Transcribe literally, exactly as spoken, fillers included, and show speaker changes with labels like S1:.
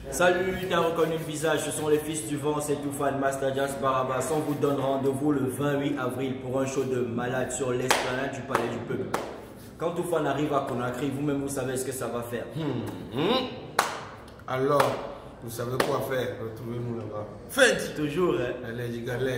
S1: Salut, t'as reconnu le visage, ce sont les fils du vent, c'est Toufan, Master Jazz Barabas. On vous donne rendez-vous le vingt-huit avril pour un show de malade sur l'esplanade du Palais du Peuple. Quand Toufan arrive à Conakry, vous-même vous savez ce que ça va faire.
S2: Hum, hum. Alors, vous savez quoi faire? Retrouvez-nous là-bas. Faites!
S1: Toujours, hein?
S2: Allez, les galères.